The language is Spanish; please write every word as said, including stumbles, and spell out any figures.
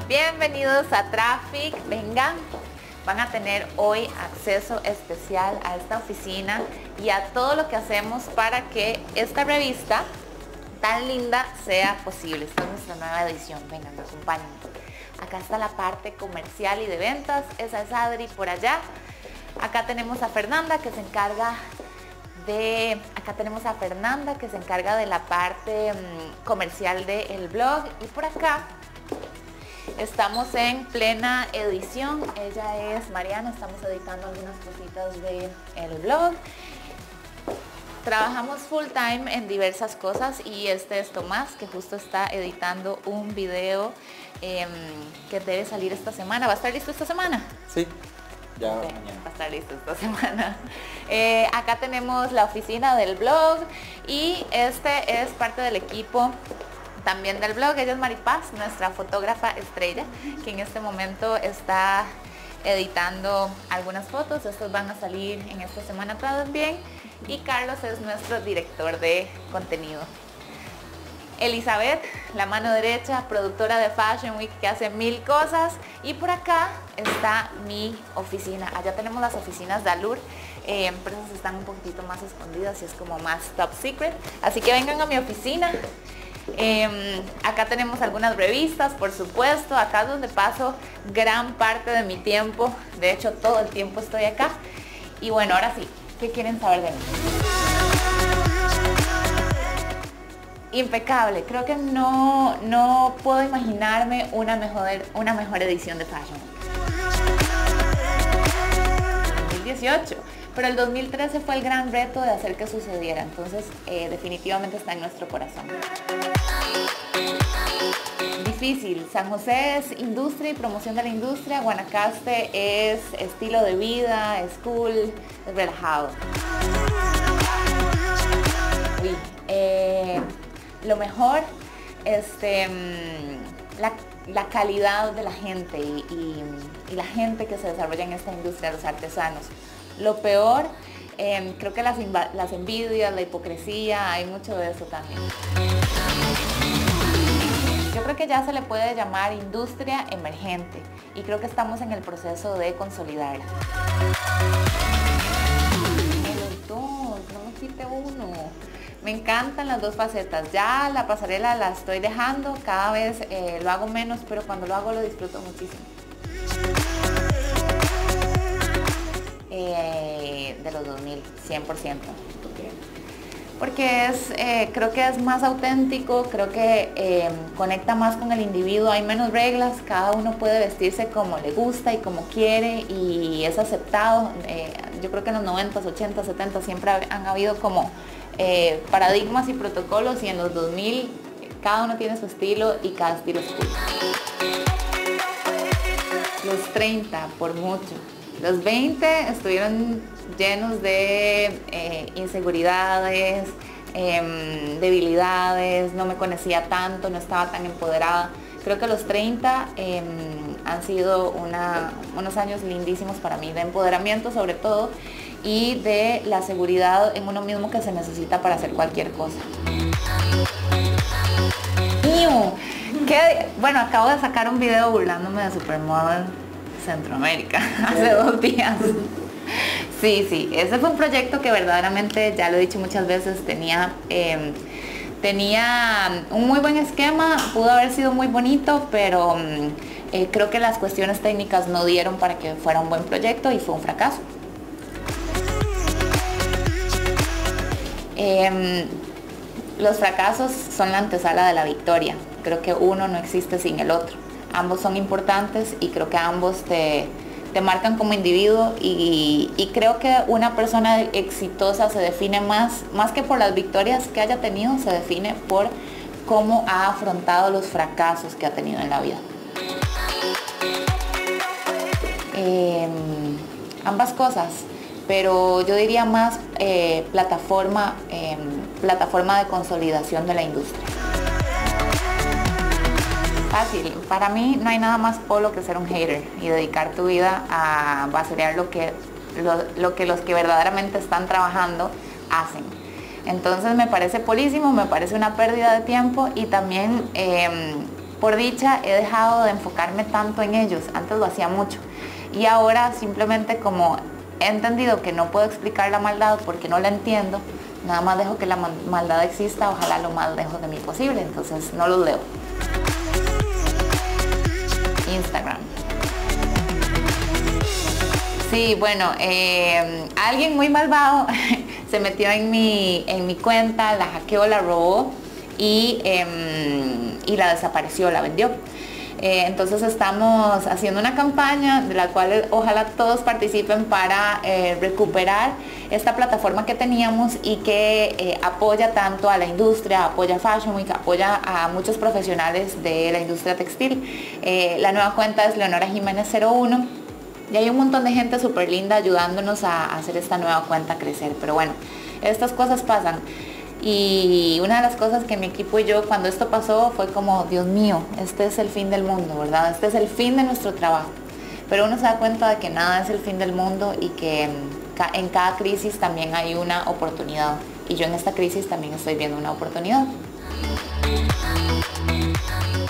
Bienvenidos a Traffic. Vengan, van a tener hoy acceso especial a esta oficina y a todo lo que hacemos para que esta revista tan linda sea posible. Esta es nuestra nueva edición. Vengan, acompáñenme. Acá está la parte comercial y de ventas. Esa es Adri por allá. Acá tenemos a Fernanda que se encarga de... Acá tenemos a Fernanda que se encarga de la parte um, comercial del blog. Y por acá estamos en plena edición. Ella es Mariana. Estamos editando algunas cositas del blog. Trabajamos full time en diversas cosas y este es Tomás, que justo está editando un video eh, que debe salir esta semana. ¿Va a estar listo esta semana? Sí, ya okay, mañana. Va a estar listo esta semana. Eh, acá tenemos la oficina del blog y este es parte del equipo también del blog. Ella es Maripaz, nuestra fotógrafa estrella, que en este momento está editando algunas fotos. Estas van a salir en esta semana también. Y Carlos es nuestro director de contenido. Elizabeth, la mano derecha, productora de Fashion Week, que hace mil cosas. Y por acá está mi oficina. Allá tenemos las oficinas de Allure, eh, pero esas están un poquitito más escondidas y es como más top secret. Así que vengan a mi oficina. Eh, acá tenemos algunas revistas, por supuesto. Acá es donde paso gran parte de mi tiempo. De hecho, todo el tiempo estoy acá. Y bueno, ahora sí, ¿qué quieren saber de mí? Impecable. Creo que no, no puedo imaginarme una mejor, una mejor edición de Fashion dos mil dieciocho. Pero el dos mil trece fue el gran reto de hacer que sucediera. Entonces, eh, definitivamente está en nuestro corazón. Difícil. San José es industria y promoción de la industria. Guanacaste es estilo de vida, es cool, es relajado. Uy, eh, lo mejor, este, la, la calidad de la gente y, y, y la gente que se desarrolla en esta industria, los artesanos. Lo peor, eh, creo que las, las envidias, la hipocresía, hay mucho de eso también. Yo creo que ya se le puede llamar industria emergente y creo que estamos en el proceso de consolidarla. Los dos, no me quite uno. Me encantan las dos facetas. Ya la pasarela la estoy dejando, cada vez eh, lo hago menos, pero cuando lo hago lo disfruto muchísimo. Eh, de los dos mil, cien por ciento. Porque es, eh, creo que es más auténtico, creo que eh, conecta más con el individuo, hay menos reglas, cada uno puede vestirse como le gusta y como quiere y es aceptado. Eh, yo creo que en los noventas, ochentas, setentas siempre han habido como eh, paradigmas y protocolos y en los dos mil cada uno tiene su estilo y cada estilo es cool. Los treinta, por mucho. Los veinte estuvieron llenos de eh, inseguridades, eh, debilidades, no me conocía tanto, no estaba tan empoderada. Creo que los treinta eh, han sido una, unos años lindísimos para mí, de empoderamiento sobre todo, y de la seguridad en uno mismo que se necesita para hacer cualquier cosa. ¡Mío! ¿Qué? Bueno, acabo de sacar un video burlándome de Supermodel Centroamérica hace dos días. Sí, sí, ese fue un proyecto que verdaderamente, ya lo he dicho muchas veces, tenía, eh, tenía un muy buen esquema, pudo haber sido muy bonito, pero eh, creo que las cuestiones técnicas no dieron para que fuera un buen proyecto y fue un fracaso. Eh, los fracasos son la antesala de la victoria. Creo que uno no existe sin el otro. Ambos son importantes y creo que ambos te, te marcan como individuo y, y creo que una persona exitosa se define más, más que por las victorias que haya tenido, se define por cómo ha afrontado los fracasos que ha tenido en la vida. Eh, ambas cosas, pero yo diría más eh, plataforma, eh, plataforma de consolidación de la industria. Fácil. Para mí no hay nada más polo que ser un hater y dedicar tu vida a basurear lo que, lo, lo que los que verdaderamente están trabajando hacen. Entonces me parece polísimo, me parece una pérdida de tiempo y también eh, Por dicha he dejado de enfocarme tanto en ellos, antes lo hacía mucho y ahora simplemente como he entendido que no puedo explicar la maldad porque no la entiendo, nada más dejo que la maldad exista, ojalá lo más lejos de mí posible, entonces no los leo. Instagram. Sí, bueno, eh, alguien muy malvado se metió en mi, en mi cuenta, la hackeó, la robó y, eh, y la desapareció, la vendió. Eh, entonces estamos haciendo una campaña de la cual ojalá todos participen para eh, recuperar esta plataforma que teníamos y que eh, apoya tanto a la industria, apoya a Fashion Week, apoya a muchos profesionales de la industria textil. Eh, la nueva cuenta es Leonora Jiménez cero uno y hay un montón de gente súper linda ayudándonos a hacer esta nueva cuenta crecer. Pero bueno, estas cosas pasan. Y una de las cosas que mi equipo y yo cuando esto pasó fue como, Dios mío, este es el fin del mundo, ¿verdad? Este es el fin de nuestro trabajo. Pero uno se da cuenta de que nada es el fin del mundo y que en cada crisis también hay una oportunidad. Y yo en esta crisis también estoy viendo una oportunidad.